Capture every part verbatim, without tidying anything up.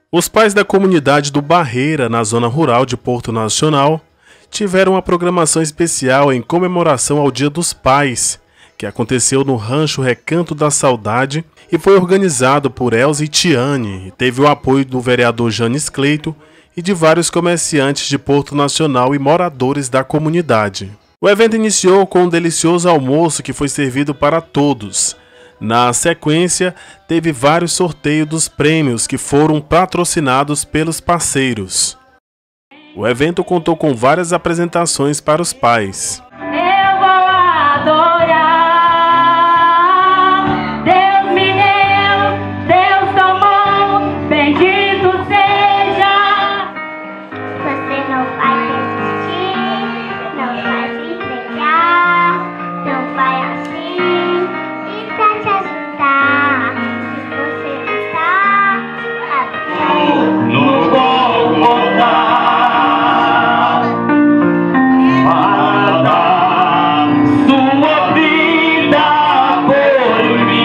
Os pais da comunidade do Barreira, na zona rural de Porto Nacional, tiveram uma programação especial em comemoração ao Dia dos Pais, que aconteceu no Rancho Recanto da Saudade e foi organizado por Elza e Tiane e teve o apoio do vereador Janes Cleito e de vários comerciantes de Porto Nacional e moradores da comunidade. O evento iniciou com um delicioso almoço que foi servido para todos. Na sequência, teve vários sorteios dos prêmios que foram patrocinados pelos parceiros. O evento contou com várias apresentações para os pais. Eu vou adorar, Deus me deu, Deus tomou, bendito seja. Você não vai resistir, não vai se entregar, não vai assim, e pra te ajudar, se você lutar, até No Golgotha, para sua vida por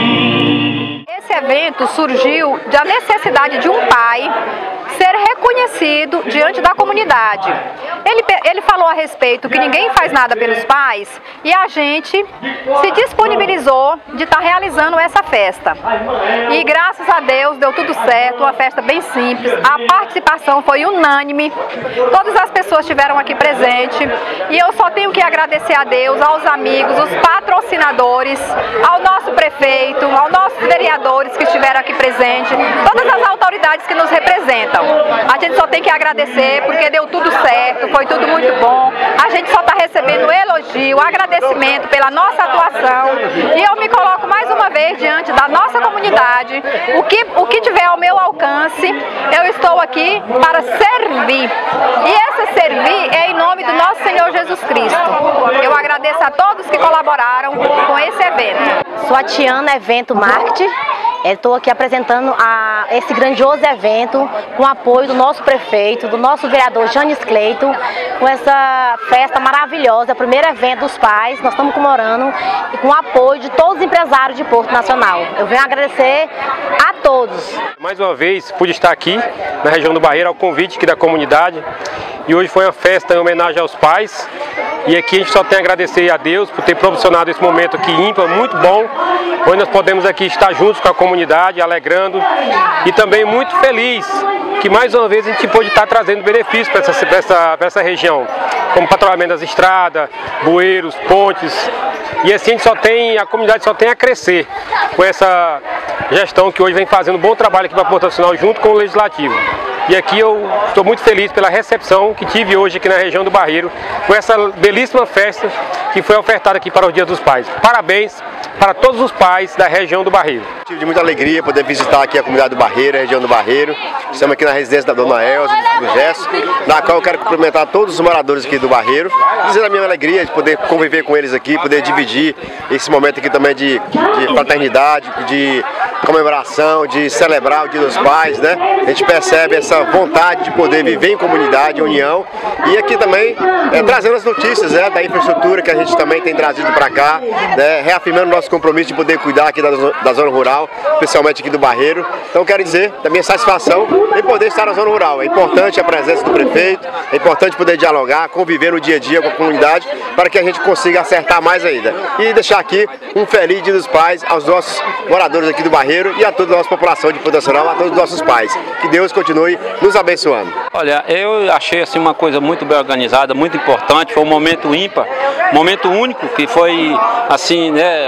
mim. Esse evento surgiu da necessidade de um pai ser reconhecido diante da comunidade. Ele, ele falou a respeito que ninguém faz nada pelos pais e a gente se disponibilizou de estar realizando essa festa. E graças a Deus deu tudo certo, uma festa bem simples, a participação foi unânime, todas as pessoas estiveram aqui presentes e eu só tenho que agradecer a Deus, aos amigos, os patrocinadores, ao nosso prefeito, aos nossos vereadores que estiveram aqui presentes, todas as autoridades que nos representam. A gente só tem que agradecer porque deu tudo certo, foi tudo muito bom. A gente só está recebendo elogio, agradecimento pela nossa atuação. E eu me coloco mais uma vez diante da nossa comunidade. O que, o que tiver ao meu alcance, eu estou aqui para servir. E esse servir é em nome do nosso Senhor Jesus Cristo. Eu agradeço a todos que colaboraram com esse evento. Sou a Tiana Evento Marketing. Estou aqui apresentando a, esse grandioso evento com o apoio do nosso prefeito, do nosso vereador Janes Cleito, com essa festa maravilhosa, o primeiro evento dos pais, nós estamos comemorando e com o apoio de todos os empresários de Porto Nacional. Eu venho agradecer a todos. Mais uma vez pude estar aqui na região do Barreira ao convite aqui da comunidade e hoje foi uma festa em homenagem aos pais. E aqui a gente só tem a agradecer a Deus por ter proporcionado esse momento aqui ímpar, muito bom. Hoje nós podemos aqui estar juntos com a comunidade, alegrando e também muito feliz que mais uma vez a gente pôde estar trazendo benefícios para essa, para essa, para essa região, como patrulhamento das estradas, bueiros, pontes. E assim a gente só tem, a comunidade só tem a crescer com essa gestão que hoje vem fazendo um bom trabalho aqui para Porto Nacional junto com o Legislativo. E aqui eu estou muito feliz pela recepção que tive hoje aqui na região do Barreiro, com essa belíssima festa que foi ofertada aqui para o Dia dos Pais. Parabéns para todos os pais da região do Barreiro. Tive de muita alegria poder visitar aqui a comunidade do Barreiro, a região do Barreiro. Estamos aqui na residência da dona Elza, do Gesso, na qual eu quero cumprimentar todos os moradores aqui do Barreiro, dizer a minha alegria de poder conviver com eles aqui, poder dividir esse momento aqui também de, de fraternidade, de comemoração, de celebrar o Dia dos Pais, né? A gente percebe essa vontade de poder viver em comunidade, em união, e aqui também é, trazendo as notícias, né, da infraestrutura que a gente também tem trazido para cá, né, reafirmando o nosso compromisso de poder cuidar aqui da, da zona rural, especialmente aqui do Barreiro. Então quero dizer da minha satisfação em poder estar na zona rural. É importante a presença do prefeito, é importante poder dialogar, conviver no dia a dia com a comunidade, para que a gente consiga acertar mais ainda. E deixar aqui um feliz Dia dos Pais aos nossos moradores aqui do Barreiro e a toda a nossa população de Porto Nacional, a todos os nossos pais. Que Deus continue nos abençoando. Olha, eu achei assim uma coisa muito bem organizada, muito importante, foi um momento ímpar, um momento único que foi assim, né,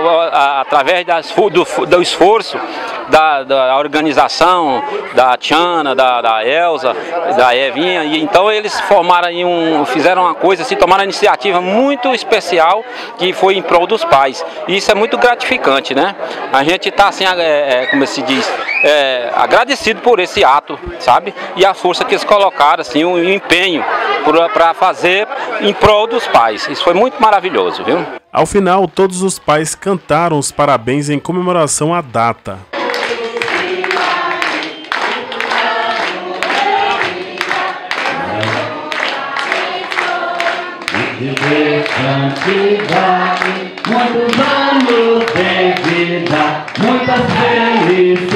através das, do, do esforço da, da organização, da Tiana, da, da Elza, da Evinha, e então eles formaram aí um, fizeram uma coisa assim, tomaram uma iniciativa muito especial que foi em prol dos pais. E isso é muito gratificante, né? A gente está assim, é, é, como se diz, é, agradecido por esse ato, sabe? E a força que eles colocaram, assim, o empenho para fazer em prol dos pais. Isso foi muito maravilhoso, viu? Ao final, todos os pais cantaram os parabéns em comemoração à data. Muitos anos de vida, muitas felicidades.